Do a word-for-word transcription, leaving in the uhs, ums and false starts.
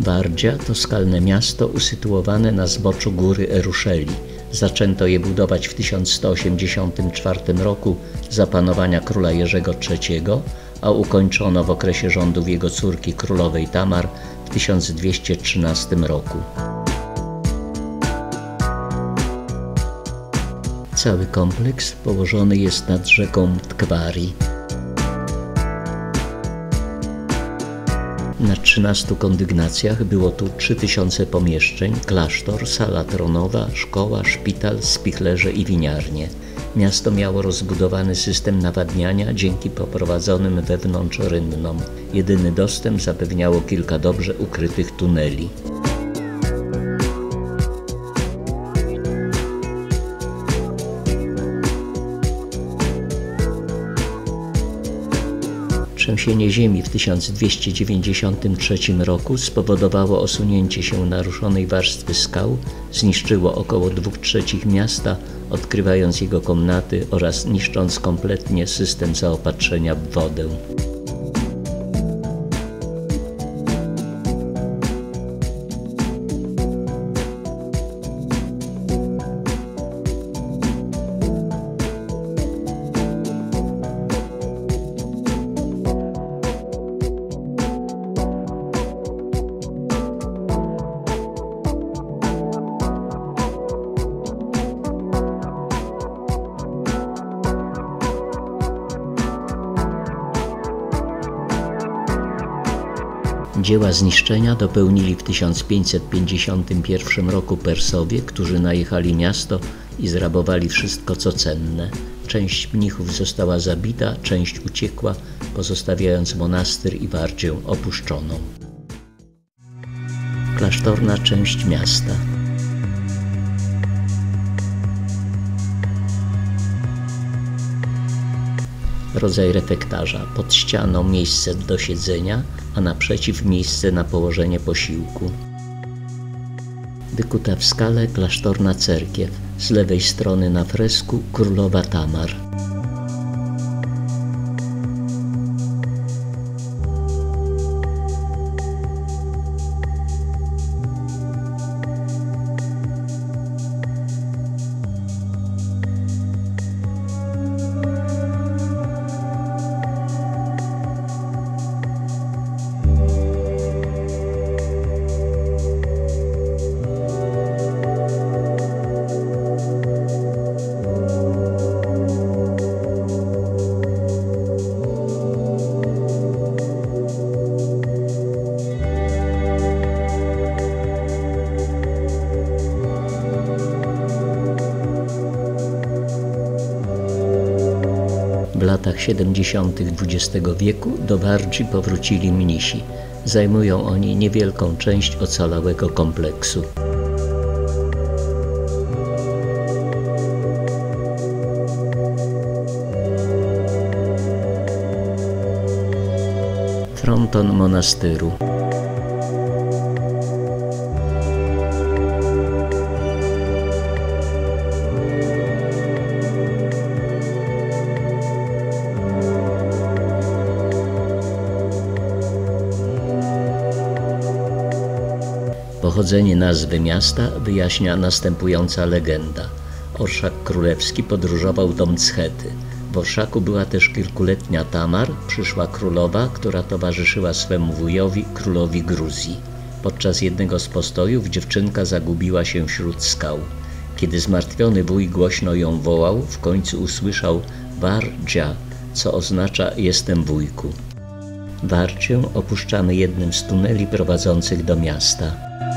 Wardzia to skalne miasto usytuowane na zboczu góry Eruszeli. Zaczęto je budować w tysiąc sto osiemdziesiątym czwartym roku za panowania króla Jerzego trzeciego, a ukończono w okresie rządów jego córki królowej Tamar w tysiąc dwieście trzynastym roku. Cały kompleks położony jest nad rzeką Tkwari. Na trzynastu kondygnacjach było tu trzy tysiące pomieszczeń, klasztor, sala tronowa, szkoła, szpital, spichlerze i winiarnie. Miasto miało rozbudowany system nawadniania dzięki poprowadzonym wewnątrz rynnom. Jedyny dostęp zapewniało kilka dobrze ukrytych tuneli. Trzęsienie ziemi w tysiąc dwieście dziewięćdziesiątym trzecim roku spowodowało osunięcie się naruszonej warstwy skał, zniszczyło około dwóch trzecich miasta, odkrywając jego komnaty oraz niszcząc kompletnie system zaopatrzenia w wodę. Dzieła zniszczenia dopełnili w tysiąc pięćset pięćdziesiątym pierwszym roku Persowie, którzy najechali miasto i zrabowali wszystko co cenne. Część mnichów została zabita, część uciekła, pozostawiając monastyr i Wardzię opuszczoną. Klasztorna część miasta. Rodzaj refektarza. Pod ścianą miejsce do siedzenia, a naprzeciw miejsce na położenie posiłku. Wykuta w skale klasztorna cerkiew. Z lewej strony na fresku królowa Tamar. W latach siedemdziesiątych dwudziestego wieku do Wardzi powrócili mnisi. Zajmują oni niewielką część ocalałego kompleksu. Fronton monastyru. Pochodzenie nazwy miasta wyjaśnia następująca legenda. Orszak Królewski podróżował do Mschety. W orszaku była też kilkuletnia Tamar, przyszła królowa, która towarzyszyła swemu wujowi, królowi Gruzji. Podczas jednego z postojów dziewczynka zagubiła się wśród skał. Kiedy zmartwiony wuj głośno ją wołał, w końcu usłyszał Wardzia, co oznacza jestem wujku. Wardzię opuszczamy jednym z tuneli prowadzących do miasta.